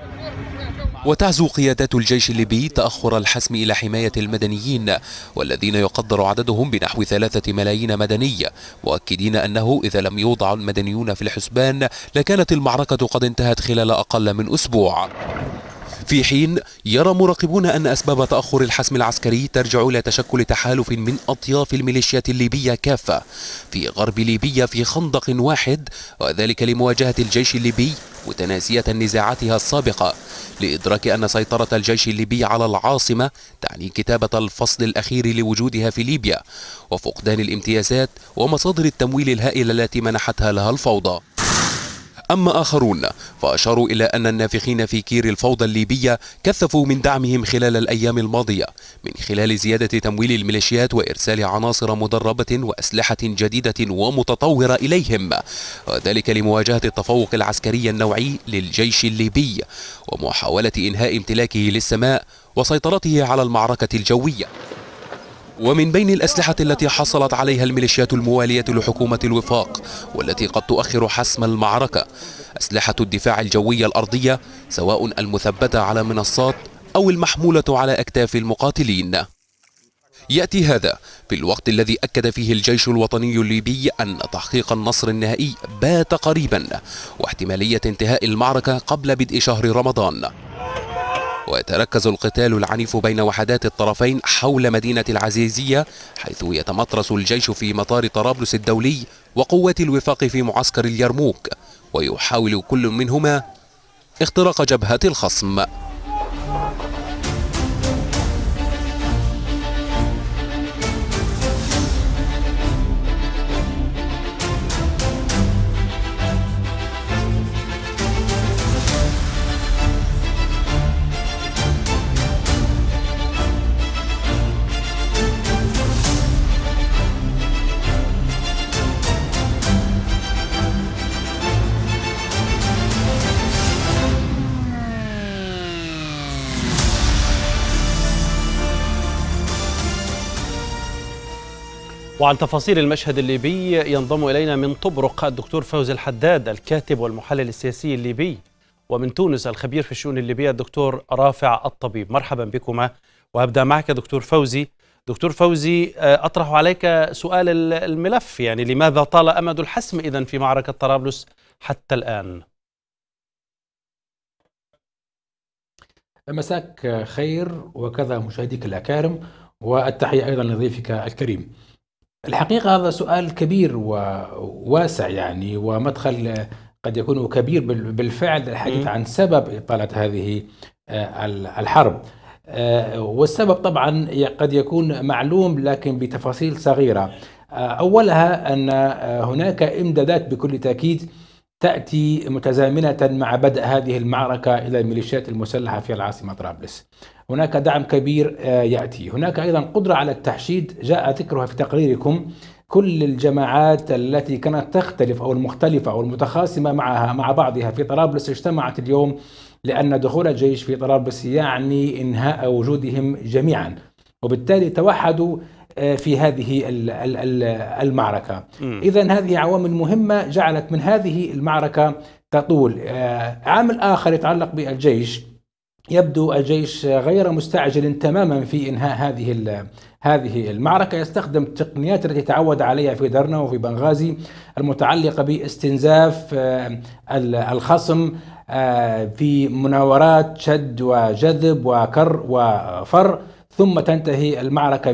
وتعزو قيادات الجيش الليبي تأخر الحسم إلى حماية المدنيين، والذين يقدر عددهم بنحو 3 ملايين مدني، مؤكدين أنه إذا لم يوضع المدنيون في الحسبان لكانت المعركة قد انتهت خلال أقل من أسبوع. في حين يرى مراقبون أن أسباب تأخر الحسم العسكري ترجع إلى تشكل تحالف من أطياف الميليشيات الليبية كافة في غرب ليبيا في خندق واحد، وذلك لمواجهة الجيش الليبي متناسية نزاعاتها السابقة، لإدراك أن سيطرة الجيش الليبي على العاصمة تعني كتابة الفصل الأخير لوجودها في ليبيا، وفقدان الامتيازات ومصادر التمويل الهائلة التي منحتها لها الفوضى. أما آخرون فأشاروا إلى أن النافخين في كير الفوضى الليبية كثفوا من دعمهم خلال الأيام الماضية من خلال زيادة تمويل الميليشيات وإرسال عناصر مدربة وأسلحة جديدة ومتطورة إليهم، وذلك لمواجهة التفوق العسكري النوعي للجيش الليبي ومحاولة إنهاء امتلاكه للسماء وسيطرته على المعركة الجوية. ومن بين الأسلحة التي حصلت عليها الميليشيات الموالية لحكومة الوفاق والتي قد تؤخر حسم المعركة أسلحة الدفاع الجوي الأرضية، سواء المثبتة على منصات أو المحمولة على أكتاف المقاتلين. يأتي هذا في الوقت الذي أكد فيه الجيش الوطني الليبي أن تحقيق النصر النهائي بات قريبا، واحتمالية انتهاء المعركة قبل بدء شهر رمضان. ويتركز القتال العنيف بين وحدات الطرفين حول مدينة العزيزية، حيث يتمطرس الجيش في مطار طرابلس الدولي وقوات الوفاق في معسكر اليرموك، ويحاول كل منهما اختراق جبهة الخصم. وعن تفاصيل المشهد الليبي ينضم إلينا من طبرق الدكتور فوزي الحداد الكاتب والمحلل السياسي الليبي، ومن تونس الخبير في الشؤون الليبية الدكتور رافع الطبيب. مرحبا بكما، وأبدأ معك دكتور فوزي. دكتور فوزي، أطرح عليك سؤال الملف، يعني لماذا طال أمد الحسم إذن في معركة طرابلس حتى الآن؟ مساك خير وكذا مشاهديك الأكارم، والتحية أيضا لضيفك الكريم. الحقيقة هذا سؤال كبير وواسع يعني، ومدخل قد يكون كبير بالفعل للحديث عن سبب إطالة هذه الحرب. والسبب طبعا قد يكون معلوم لكن بتفاصيل صغيرة. أولها أن هناك إمدادات بكل تأكيد تأتي متزامنة مع بدء هذه المعركة إلى الميليشيات المسلحة في العاصمة طرابلس. هناك دعم كبير يأتي، هناك أيضا قدرة على التحشيد جاء ذكرها في تقريركم. كل الجماعات التي كانت تختلف أو المختلفة أو المتخاصمة مع بعضها في طرابلس اجتمعت اليوم، لأن دخول الجيش في طرابلس يعني إنهاء وجودهم جميعا، وبالتالي توحدوا في هذه المعركة. إذن هذه عوامل مهمة جعلت من هذه المعركة تطول. عامل آخر يتعلق بالجيش، يبدو الجيش غير مستعجل تماما في إنهاء هذه المعركة، يستخدم التقنيات التي تعود عليها في درنا وفي بنغازي المتعلقة باستنزاف الخصم في مناورات شد وجذب وكر وفر، ثم تنتهي المعركة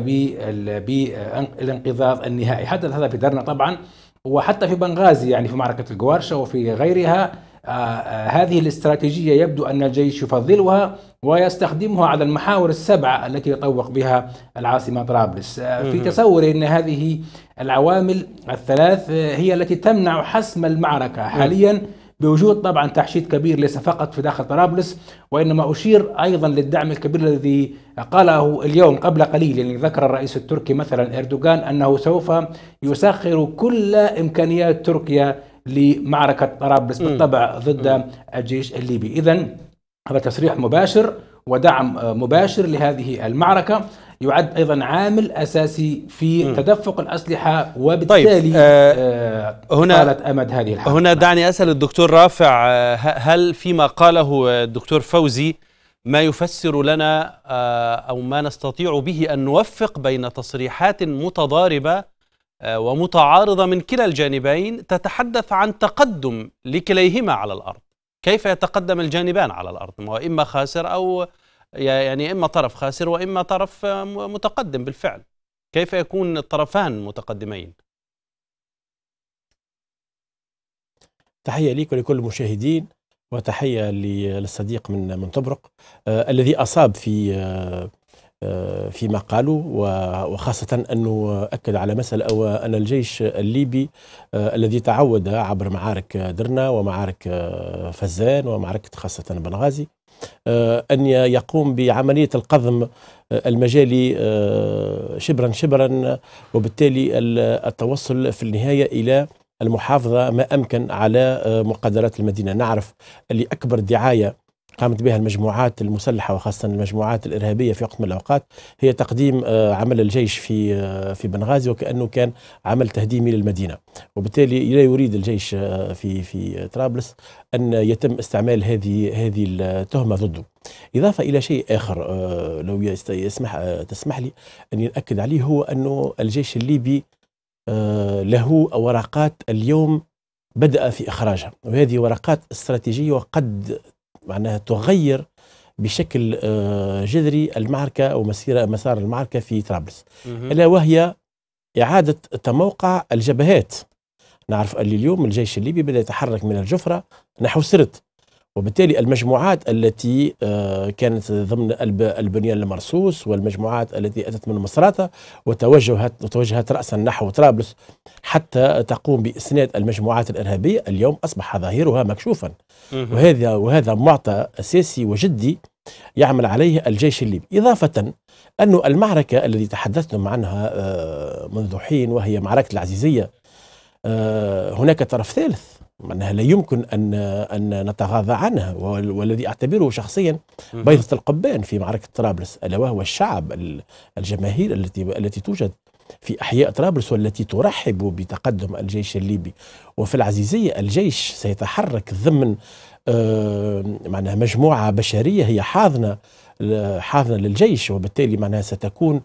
بالانقضاض النهائي. حدث هذا في درنا طبعا، وحتى في بنغازي يعني في معركة القوارشة وفي غيرها. هذه الاستراتيجية يبدو أن الجيش يفضلها ويستخدمها على المحاور السبعة التي يطوق بها العاصمة طرابلس. في تصوري أن هذه العوامل الثلاث هي التي تمنع حسم المعركة حاليا، بوجود طبعا تحشيد كبير ليس فقط في داخل طرابلس، وإنما أشير أيضا للدعم الكبير الذي قاله اليوم قبل قليل. يعني ذكر الرئيس التركي مثلا إردوغان أنه سوف يسخر كل إمكانيات تركيا لمعركة طرابلس بالطبع ضد الجيش الليبي. إذن هذا تصريح مباشر ودعم مباشر لهذه المعركة، يعد أيضا عامل أساسي في تدفق الأسلحة، وبالتالي طالت أمد هذه الحرب. هنا دعني أسأل الدكتور رافع، هل فيما قاله الدكتور فوزي ما يفسر لنا أو ما نستطيع به أن نوفق بين تصريحات متضاربة ومتعارضة من كلا الجانبين تتحدث عن تقدم لكليهما على الأرض؟ كيف يتقدم الجانبان على الأرض؟ وإما خاسر أو يعني إما طرف خاسر وإما طرف متقدم بالفعل. كيف يكون الطرفان متقدمين؟ تحية ليك ولكل المشاهدين، وتحية للصديق من طبرق الذي أصاب فيما قالوا، وخاصة أنه أكد على مسألة أن الجيش الليبي الذي تعود عبر معارك درنا ومعارك فزان ومعركة خاصة بنغازي أن يقوم بعملية القضم المجالي شبرا شبرا، وبالتالي التوصل في النهاية إلى المحافظة ما أمكن على مقدرات المدينة. نعرف اللي أكبر دعاية قامت بها المجموعات المسلحة وخاصة المجموعات الإرهابية في وقت من الأوقات هي تقديم عمل الجيش في بنغازي، وكأنه كان عمل تهديمي للمدينة، وبالتالي لا يريد الجيش في طرابلس أن يتم استعمال هذه التهمة ضده. إضافة إلى شيء آخر لو تسمح لي أن يأكد عليه، هو أنه الجيش الليبي له ورقات اليوم بدأ في إخراجها، وهذه ورقات استراتيجية وقد معناها تغير بشكل جذري المعركة أو مسار المعركة في طرابلس، ألا وهي إعادة تموقع الجبهات. نعرف أن اليوم الجيش الليبي بدأ يتحرك من الجفرة نحو سرت، وبالتالي المجموعات التي كانت ضمن البنيان المرصوص والمجموعات التي أتت من مصراتة وتوجهت رأسا نحو طرابلس حتى تقوم بإسناد المجموعات الإرهابية، اليوم أصبح ظاهرها مكشوفا، وهذا معطى أساسي وجدي يعمل عليه الجيش الليبي. إضافة أن المعركة التي تحدثتم عنها منذ حين وهي معركة العزيزية، هناك طرف ثالث معناها لا يمكن أن نتغاضى عنها، والذي أعتبره شخصيا بيضة القبان في معركة طرابلس، ألا وهو الشعب، الجماهير التي توجد في أحياء طرابلس والتي ترحب بتقدم الجيش الليبي. وفي العزيزية الجيش سيتحرك ضمن معناها مجموعة بشرية هي حاضنة للجيش، وبالتالي معناها ستكون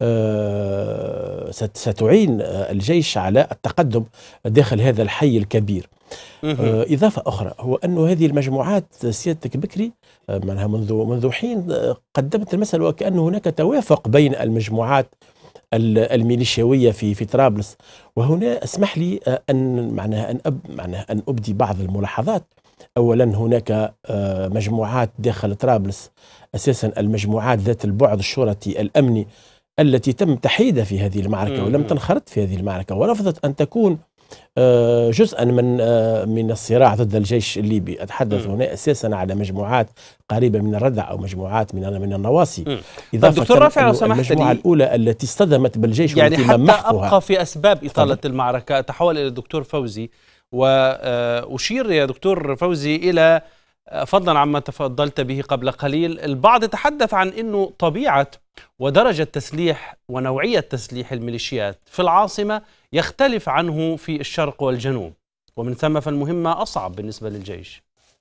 ستعين الجيش على التقدم داخل هذا الحي الكبير. إضافة أخرى هو أن هذه المجموعات سيادتك بكري معناها منذ حين قدمت المسألة وكأن هناك توافق بين المجموعات الميليشياوية في طرابلس. وهنا اسمح لي أن أبدي بعض الملاحظات. أولا هناك مجموعات داخل طرابلس، أساسا المجموعات ذات البعد الشرطي الأمني التي تم تحييدها في هذه المعركة ولم تنخرط في هذه المعركة ورفضت أن تكون جزءا من الصراع ضد الجيش الليبي. أتحدث هنا أساسا على مجموعات قريبة من الردع أو مجموعات من النواصي. إضافة دكتور رافع لو سمحت المجموعة الأولى التي اصطدمت بالجيش يعني حتى أبقى في أسباب إطالة المعركة أتحول إلى الدكتور فوزي وأشير يا دكتور فوزي إلى فضلا عما تفضلت به قبل قليل. البعض يتحدث عن أنه طبيعة ودرجة تسليح ونوعية تسليح الميليشيات في العاصمة يختلف عنه في الشرق والجنوب، ومن ثم فالمهمة أصعب بالنسبة للجيش.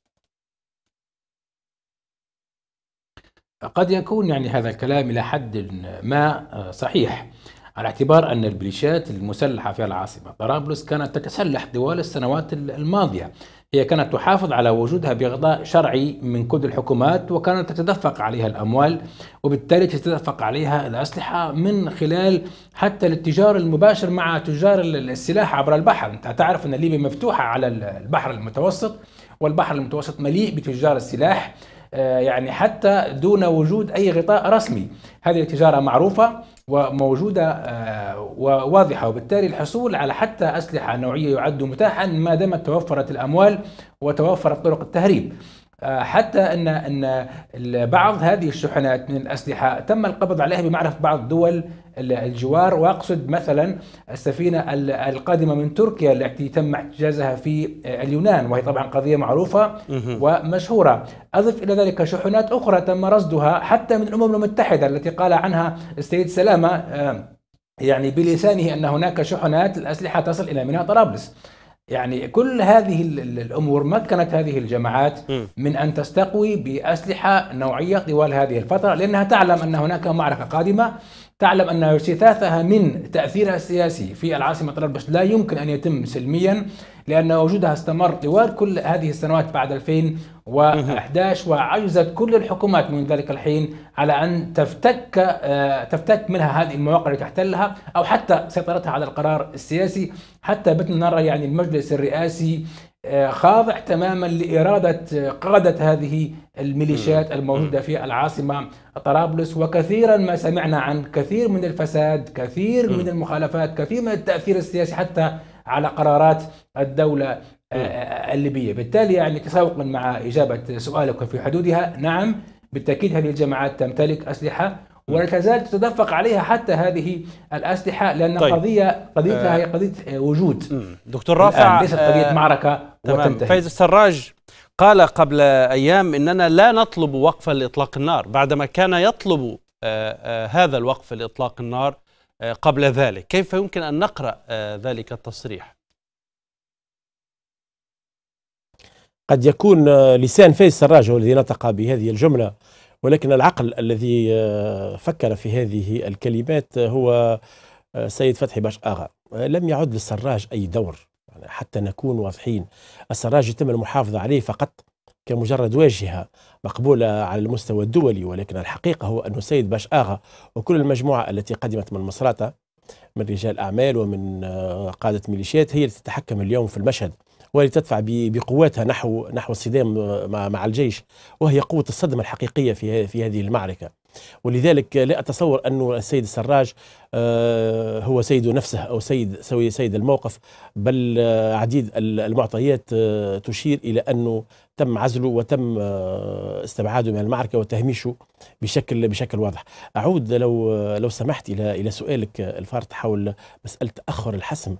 قد يكون يعني هذا الكلام إلى حد ما صحيح، على اعتبار أن الميليشيات المسلحة في العاصمة طرابلس كانت تتسلح طوال السنوات الماضية. هي كانت تحافظ على وجودها بغطاء شرعي من كل الحكومات، وكانت تتدفق عليها الأموال، وبالتالي تتدفق عليها الأسلحة من خلال حتى الاتجار المباشر مع تجار السلاح عبر البحر. أنت تعرف أن ليبيا مفتوحة على البحر المتوسط، والبحر المتوسط مليء بتجار السلاح يعني حتى دون وجود أي غطاء رسمي. هذه التجارة معروفة وموجودة وواضحة، وبالتالي الحصول على حتى أسلحة نوعية يعد متاحا ما دامت توفرت الأموال وتوفرت طرق التهريب. حتى أن بعض هذه الشحنات من الأسلحة تم القبض عليها بمعرفة بعض دول الجوار، وأقصد مثلا السفينة القادمة من تركيا التي تم احتجازها في اليونان، وهي طبعا قضية معروفة ومشهورة. أضف إلى ذلك شحنات أخرى تم رصدها حتى من الأمم المتحدة التي قال عنها السيد سلامة يعني بلسانه أن هناك شحنات الأسلحة تصل إلى ميناء طرابلس. يعني كل هذه الأمور مكنت هذه الجماعات من أن تستقوي بأسلحة نوعية طوال هذه الفترة، لأنها تعلم أن هناك معركة قادمة، تعلم أن ارتثاثها من تأثيرها السياسي في العاصمة طرابلس لا يمكن أن يتم سلميا، لأن وجودها استمر طوال كل هذه السنوات بعد 2011، وعجزت كل الحكومات من ذلك الحين على أن تفتك منها هذه المواقع التي تحتلها أو حتى سيطرتها على القرار السياسي. حتى بتنا نرى يعني المجلس الرئاسي خاضع تماما لإرادة قادة هذه الميليشيات الموجودة في العاصمة طرابلس، وكثيرا ما سمعنا عن كثير من الفساد، كثير من المخالفات، كثير من التأثير السياسي حتى على قرارات الدولة الليبية. بالتالي يعني تساوقا مع إجابة سؤالك في حدودها، نعم بالتأكيد هذه الجماعات تمتلك أسلحة ولا تزال تتدفق عليها حتى هذه الأسلحة، لأن قضيتها هي قضية وجود. دكتور رافع ليست قضية معركة وتنتهي. فايز السراج قال قبل أيام إننا لا نطلب وقفا لإطلاق النار، بعدما كان يطلب هذا الوقف لإطلاق النار قبل ذلك. كيف يمكن أن نقرأ ذلك التصريح؟ قد يكون لسان فايز السراج هو الذي نطق بهذه الجملة، ولكن العقل الذي فكر في هذه الكلمات هو سيد فتحي باش آغا. لم يعد للسراج أي دور، حتى نكون واضحين. السراج يتم المحافظة عليه فقط كمجرد واجهة مقبولة على المستوى الدولي، ولكن الحقيقة هو أن سيد باش آغا وكل المجموعة التي قدمت من مصراتة من رجال أعمال ومن قادة ميليشيات هي التي تتحكم اليوم في المشهد، والتي تدفع بقواتها نحو الصدام مع الجيش، وهي قوة الصدمة الحقيقية في هذه المعركة. ولذلك لا أتصور أن السيد السراج هو سيد نفسه أو سيد الموقف، بل عديد المعطيات تشير إلى أنه تم عزله وتم استبعاده من المعركة وتهميشه بشكل واضح. أعود لو سمحت إلى سؤالك الفارط حول مسألة تأخر الحسم.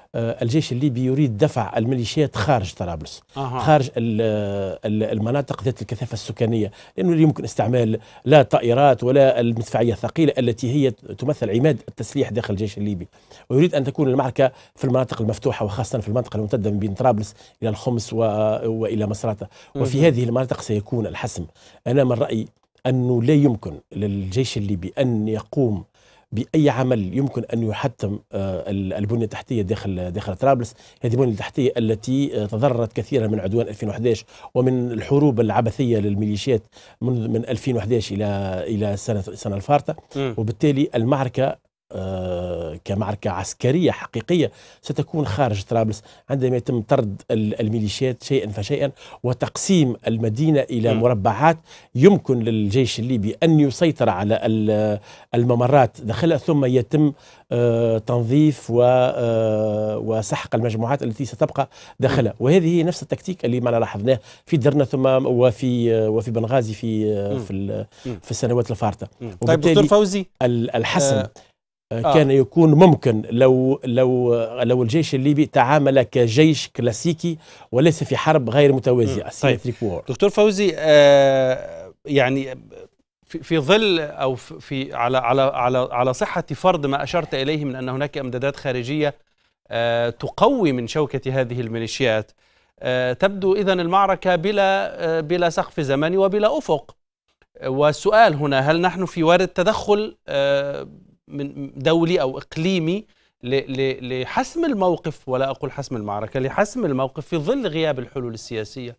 الجيش الليبي يريد دفع الميليشيات خارج طرابلس، خارج المناطق ذات الكثافة السكانية، لأنه لا يمكن استعمال لا طائرات ولا المدفعية الثقيلة التي هي تمثل عماد التسليح داخل الجيش الليبي، ويريد أن تكون المعركة في المناطق المفتوحة، وخاصة في المنطقة الممتدة من بين طرابلس إلى الخمس وإلى مصراتة، وفي هذه المناطق سيكون الحسم. أنا من رأيي أنه لا يمكن للجيش الليبي أن يقوم بأي عمل يمكن أن يحتم البنية التحتية داخل طرابلس. هذه البنية التحتية التي تضررت كثيرا من عدوان 2011 ومن الحروب العبثية للميليشيات من 2011 إلى السنة الفارطة، وبالتالي المعركة كمعركة عسكرية حقيقية ستكون خارج طرابلس عندما يتم طرد الميليشيات شيئا فشيئا وتقسيم المدينة إلى مربعات يمكن للجيش الليبي أن يسيطر على الممرات داخلها، ثم يتم تنظيف وسحق المجموعات التي ستبقى داخلها. وهذه هي نفس التكتيك اللي معنا لاحظناه في درنا ثم وفي بنغازي في السنوات الفارطة. طيب دكتور فوزي، الحسم كان يكون ممكن لو الجيش الليبي تعامل كجيش كلاسيكي وليس في حرب غير متوازية. طيب دكتور فوزي، يعني في ظل او في على صحة فرض ما أشرت إليه من أن هناك امدادات خارجية تقوي من شوكة هذه الميليشيات، تبدو إذن المعركة بلا سقف زمني وبلا أفق. والسؤال هنا، هل نحن في وارد تدخل من دولي أو إقليمي لحسم الموقف، ولا أقول حسم المعركة، لحسم الموقف في ظل غياب الحلول السياسية؟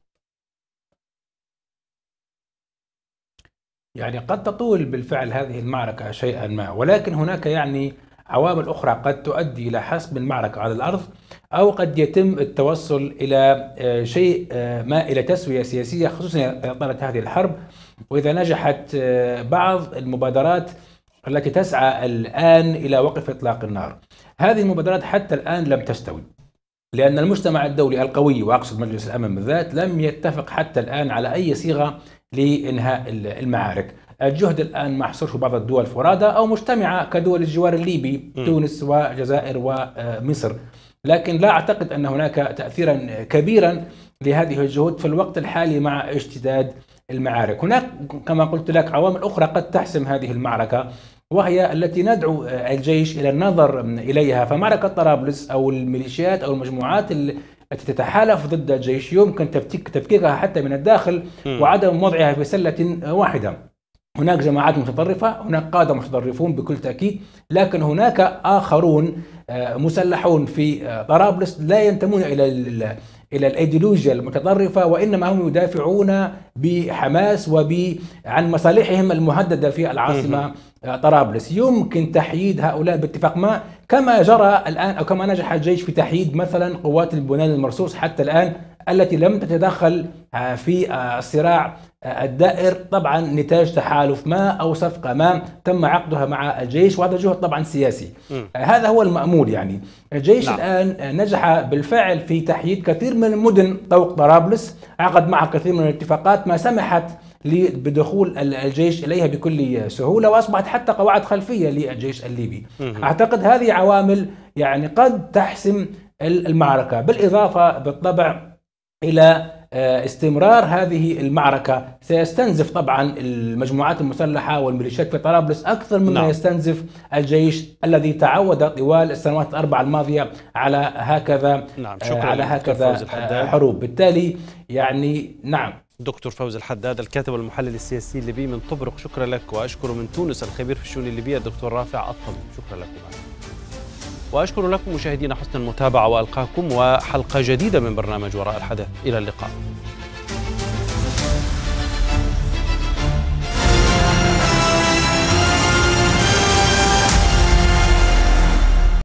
يعني قد تطول بالفعل هذه المعركة شيئا ما، ولكن هناك يعني عوامل أخرى قد تؤدي إلى حسم المعركة على الأرض، أو قد يتم التوصل إلى شيء ما، إلى تسوية سياسية، خصوصا إذا طالت هذه الحرب وإذا نجحت بعض المبادرات التي تسعى الآن إلى وقف إطلاق النار. هذه المبادرات حتى الآن لم تستوي، لأن المجتمع الدولي القوي، وأقصد مجلس الأمن بالذات، لم يتفق حتى الآن على أي صيغة لإنهاء المعارك. الجهد الآن محصور في بعض الدول فرادى أو مجتمعة كدول الجوار الليبي، تونس والجزائر ومصر، لكن لا أعتقد أن هناك تأثيرا كبيرا لهذه الجهود في الوقت الحالي مع اشتداد المعارك. هناك كما قلت لك عوامل أخرى قد تحسم هذه المعركة، وهي التي ندعو الجيش إلى النظر إليها. فمعركة طرابلس أو الميليشيات أو المجموعات التي تتحالف ضد الجيش يمكن تفكيكها حتى من الداخل وعدم وضعها في سلة واحدة. هناك جماعات متطرفة، هناك قادة متطرفون بكل تأكيد، لكن هناك آخرون مسلحون في طرابلس لا ينتمون إلى الأيديولوجيا المتطرفة، وإنما هم يدافعون بحماس عن مصالحهم المهددة في العاصمة طرابلس. يمكن تحييد هؤلاء باتفاق ما، كما جرى الآن أو كما نجح الجيش في تحييد مثلا قوات البنان المرصوص حتى الآن التي لم تتدخل في الصراع الدائر، طبعا نتاج تحالف ما أو صفقة ما تم عقدها مع الجيش، وهذا جهد طبعا سياسي. هذا هو المأمول. يعني الجيش الآن نجح بالفعل في تحييد كثير من المدن طوق طرابلس، عقد معها كثير من الاتفاقات ما سمحت بدخول الجيش إليها بكل سهولة، وأصبحت حتى قواعد خلفية للجيش الليبي. أعتقد هذه عوامل يعني قد تحسم المعركة، بالإضافة بالطبع إلى استمرار هذه المعركة سيستنزف طبعا المجموعات المسلحة والميليشيات في طرابلس أكثر مما يستنزف الجيش الذي تعود طوال السنوات الأربع الماضية على هكذا حروب. بالتالي يعني دكتور فوزي الحداد، الكاتب والمحلل السياسي الليبي من طبرق، شكرا لك. وأشكر من تونس الخبير في الشؤون الليبية الدكتور رافع الطبيب، شكرا لكم. وأشكر لكم مشاهدينا حسن المتابعة، وألقاكم وحلقة جديدة من برنامج وراء الحدث. إلى اللقاء.